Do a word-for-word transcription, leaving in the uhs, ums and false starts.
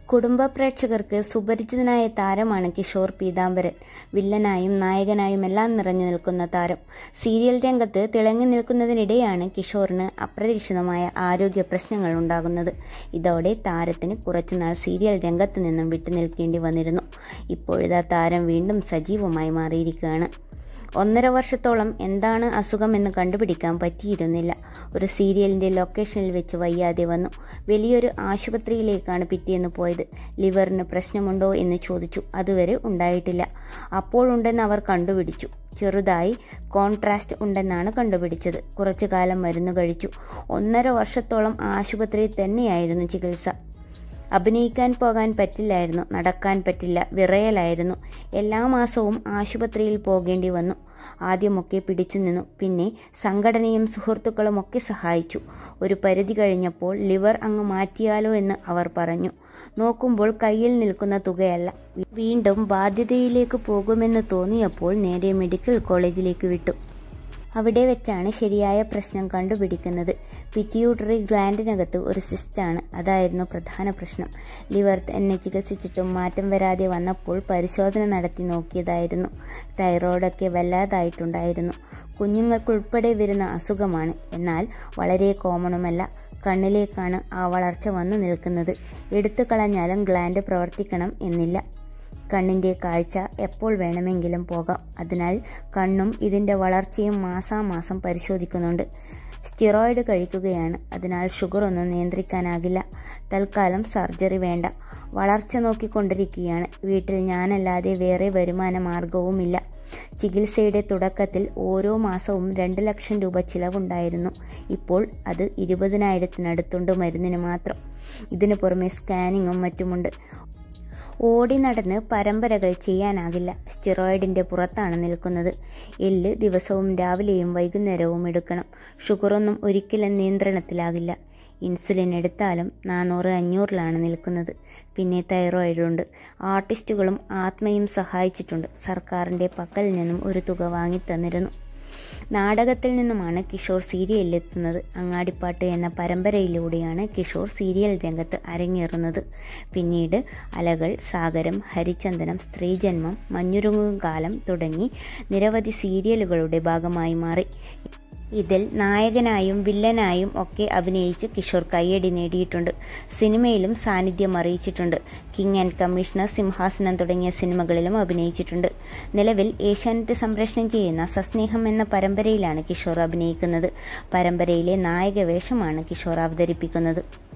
കുടുംബ പ്രേക്ഷകർക്ക് സുപരിചിതനായ താരമാണ് കിഷോർ പീതാംബരൻ. വില്ലനായും നായകനായും എല്ലാം നിറഞ്ഞു നിൽക്കുന്ന താരം. സീരിയൽ രംഗത്ത് തിളങ്ങി നിൽക്കുന്നതിനിടെയാണ് കിഷോറിന് അപ്രതീക്ഷിതമായ ആരോഗ്യ പ്രശ്നങ്ങൾ ഉണ്ടാകുന്നത്. ഇതോടെ താരത്തിന് കുറച്ചുനാൾ സീരിയൽ രംഗത്ത് നിന്നും വിട്ടുനിൽക്കേണ്ടി വന്നിരുന്നു. ഇപ്പോഴിതാ താരം വീണ്ടും സജീവമായി മാറിയിരിക്കുകയാണ്. ഒന്നര വർഷത്തോളം എന്താണ് അസുഖമെന്ന് കണ്ടുപിടിക്കാൻ പറ്റിയിരുന്നില്ല. ഒരു സീരിയലിൻ്റെ ലൊക്കേഷനിൽ വെച്ച് വയ്യാതെ വന്നു. വലിയൊരു ആശുപത്രിയിലേക്കാണ് പിറ്റേന്ന് പോയത്. ലിവറിന് പ്രശ്നമുണ്ടോ എന്ന് ചോദിച്ചു. അതുവരെ ഉണ്ടായിട്ടില്ല. അപ്പോഴുണ്ടെന്ന് അവർ കണ്ടുപിടിച്ചു. ചെറുതായി കോൺട്രാസ്റ്റ് ഉണ്ടെന്നാണ് കണ്ടുപിടിച്ചത്. കുറച്ചു കാലം മരുന്ന് കഴിച്ചു. ഒന്നര വർഷത്തോളം ആശുപത്രിയിൽ തന്നെയായിരുന്നു ചികിത്സ. അഭിനയിക്കാൻ പോകാൻ പറ്റില്ലായിരുന്നു, നടക്കാൻ പറ്റില്ല, വിറയലായിരുന്നു. എല്ലാ മാസവും ആശുപത്രിയിൽ പോകേണ്ടി വന്നു. ആദ്യമൊക്കെ പിടിച്ചു നിന്നു. പിന്നെ സംഘടനയും സുഹൃത്തുക്കളും ഒക്കെ സഹായിച്ചു. ഒരു പരിധി കഴിഞ്ഞപ്പോൾ ലിവർ അങ്ങ് മാറ്റിയാലോ എന്ന് അവർ പറഞ്ഞു. നോക്കുമ്പോൾ കയ്യിൽ നിൽക്കുന്ന തുകയല്ല. വീണ്ടും ബാധ്യതയിലേക്ക് പോകുമെന്ന് തോന്നിയപ്പോൾ നേരെ മെഡിക്കൽ കോളേജിലേക്ക് വിട്ടു. അവിടെ വെച്ചാണ് ശരിയായ പ്രശ്നം കണ്ടുപിടിക്കുന്നത്. പിറ്റ്യൂട്ടറി ഗ്ലാൻഡിനകത്ത് ഒരു സിസ്റ്റാണ്. അതായിരുന്നു പ്രധാന പ്രശ്നം. ലിവർ എന്നെ ചികിത്സിച്ചിട്ടും മാറ്റം വരാതെ വന്നപ്പോൾ പരിശോധന നടത്തി നോക്കിയതായിരുന്നു. തൈറോയ്ഡൊക്കെ വല്ലാതായിട്ടുണ്ടായിരുന്നു. കുഞ്ഞുങ്ങൾക്കുൾപ്പെടെ വരുന്ന അസുഖമാണ്. എന്നാൽ വളരെ കോമണുമല്ല. കണ്ണിലേക്കാണ് ആ വളർച്ച വന്നു നിൽക്കുന്നത്. എടുത്തു കളഞ്ഞാലും ഗ്ലാൻഡ് പ്രവർത്തിക്കണം എന്നില്ല. കണ്ണിൻ്റെ കാഴ്ച എപ്പോൾ വേണമെങ്കിലും പോകാം. അതിനാൽ കണ്ണും ഇതിൻ്റെ വളർച്ചയും മാസാമാസം പരിശോധിക്കുന്നുണ്ട്. സ്റ്റിറോയിഡ് കഴിക്കുകയാണ്. അതിനാൽ ഷുഗറൊന്നും നിയന്ത്രിക്കാനാകില്ല. തൽക്കാലം സർജറി വേണ്ട. വളർച്ച നോക്കിക്കൊണ്ടിരിക്കുകയാണ്. വീട്ടിൽ ഞാനല്ലാതെ വേറെ വരുമാന മാർഗവുമില്ല. ചികിത്സയുടെ തുടക്കത്തിൽ ഓരോ മാസവും രണ്ട് ലക്ഷം രൂപ ചിലവുണ്ടായിരുന്നു. ഇപ്പോൾ അത് ഇരുപതിനായിരത്തിനടുത്തുണ്ട് മരുന്നിന് മാത്രം. ഇതിനു പുറമെ സ്കാനിങ്ങും മറ്റുമുണ്ട്. ഓടി നടന്ന് പരമ്പരകൾ ചെയ്യാനാകില്ല. സ്റ്റിറോയിഡിൻ്റെ പുറത്താണ് നിൽക്കുന്നത്. എല്ല് ദിവസവും രാവിലെയും വൈകുന്നേരവും എടുക്കണം. ഷുഗറൊന്നും ഒരിക്കലും നിയന്ത്രണത്തിലാകില്ല. ഇൻസുലിൻ എടുത്താലും നാനൂറ് അഞ്ഞൂറിലാണ് നിൽക്കുന്നത്. പിന്നെ തൈറോയിഡുണ്ട്. ആർട്ടിസ്റ്റുകളും ആത്മയും സഹായിച്ചിട്ടുണ്ട്. സർക്കാരിൻ്റെ പക്കൽ നിന്നും ഒരു തുക വാങ്ങിത്തന്നിരുന്നു. നാടകത്തിൽ നിന്നുമാണ് കിഷോർ സീരിയലിലെത്തുന്നത്. അങ്ങാടിപ്പാട്ട് എന്ന പരമ്പരയിലൂടെയാണ് കിഷോർ സീരിയൽ രംഗത്ത് അരങ്ങേറുന്നത്. പിന്നീട് അലകൾ, സാഗരം, ഹരിചന്ദനം, സ്ത്രീജന്മം, മഞ്ഞുരുങ്ങും കാലം തുടങ്ങി നിരവധി സീരിയലുകളുടെ ഭാഗമായി മാറി. ഇതിൽ നായകനായും വില്ലനായും ഒക്കെ അഭിനയിച്ച് കിഷോർ കയ്യടി നേടിയിട്ടുണ്ട്. സിനിമയിലും സാന്നിധ്യം അറിയിച്ചിട്ടുണ്ട്. കിങ് ആൻഡ് കമ്മീഷണർ, സിംഹാസനം തുടങ്ങിയ സിനിമകളിലും അഭിനയിച്ചിട്ടുണ്ട്. നിലവിൽ ഏഷ്യാനെറ്റ് സംപ്രേഷണം ചെയ്യുന്ന സസ്നേഹം എന്ന പരമ്പരയിലാണ് കിഷോർ അഭിനയിക്കുന്നത്. പരമ്പരയിലെ നായക വേഷമാണ് കിഷോർ അവതരിപ്പിക്കുന്നത്.